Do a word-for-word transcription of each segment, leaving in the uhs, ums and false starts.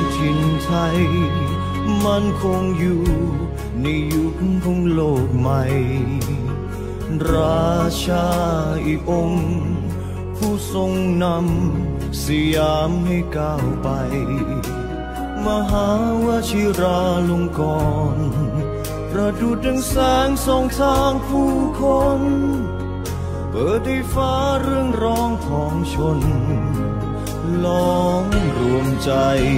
ถิ่นไทยมันคงอยู่ในยุคของโลกใหม่ราชาอีกองค์ผู้ทรงนำสยามให้ก้าวไปมหาวชิราลงกรณ์ประดุจดังแสงส่องทางผู้คนเปิดให้ฟ้าเรื่องร้องของชนล้อมรวมใจ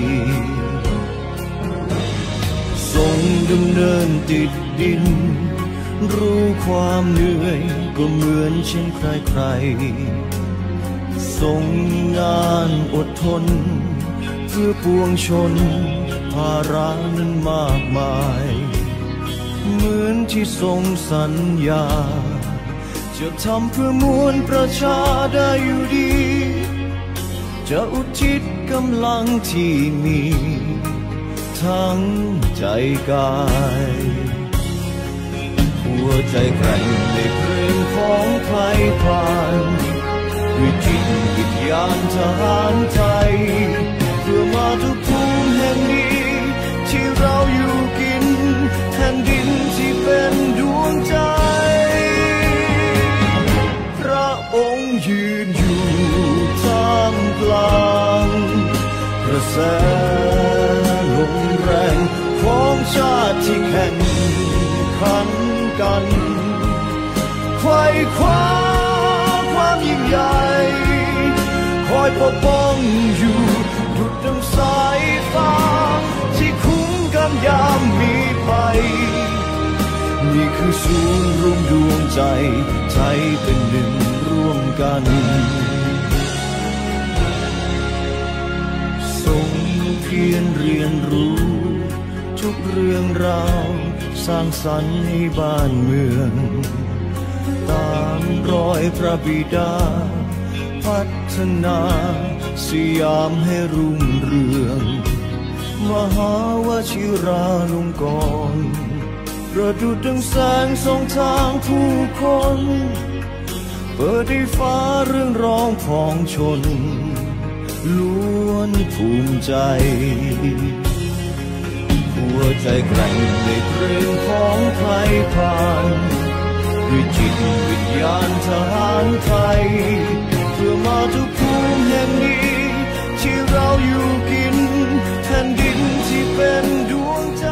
ทรงดำเนินติดดินรู้ความเหนื่อยก็เหมือนเช่นใครใครทรงงานอดทนเพื่อปวงชนภาระนั้นมากมายเหมือนที่ทรงสัญญาจะทำเพื่อมวลประชาได้อยู่ดีจะอุทิศกำลังที่มีทั้งใจกายหัวใจแกร่งในเพลงของไทยผ่านด้วยจิตวิญญาณทหารไทยเพื่อมาทุกภูมิแห่งนี้ที่เราอยู่กินแผ่นดินที่เป็นดวงใจพระองค์ยืนอยู่ท่ามกลางกระแสลมแรงของชาติที่แข่งขันกันไขว่คว้าความยิ่งใหญ่คอยปกป้องอยู่ดุจดังสายฟ้าที่คุ้มกันยามมีภัยนี่คือศูนย์รวมดวงใจใจเป็นหนึ่งร่วมกันทรงเพียรเรียนรู้ทุกเรื่องราวสร้างสรรค์ให้บ้านเมืองตามรอยพระบิดาพัฒนาสยามให้รุ่งเรืองมหาวชิราลงกรณ์ประดุจดังแสงส่องทางผู้คนเปิดให้ฟ้าเรื่องร้องของชนล้วนภูมิใจหัวใจแกร่งในเพลงของไทยผ่านด้วยจิตวิญญาณทหารไทยเพื่อมาทุกภูมิแห่งนี้ที่เราอยู่กินแผ่นดินที่เป็นดวงใจ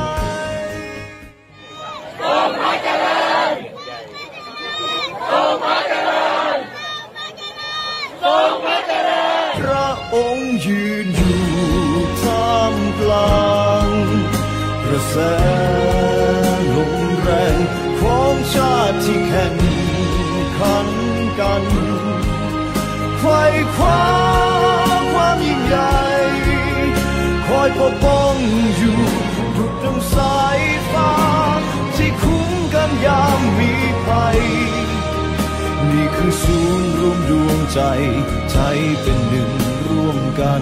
ทรงพระเจริญทรงพระเจริญทรงพระเจริญพระองค์ยืนอยู่ท่ามกลางกระแสลมแรงของชาติที่แข่งขันกันไขว่คว้าความยิ่งใหญ่คอยปกป้องอยู่ดุจดังสายฟ้าที่คุ้มกันยามมีภัยนี่คือศูนย์รวมดวงใจใจเป็นหนึ่งร่วมกัน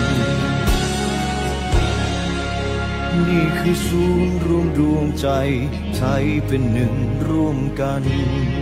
นี่คือศูนย์รวมดวงใจใจเป็นหนึ่งร่วมกัน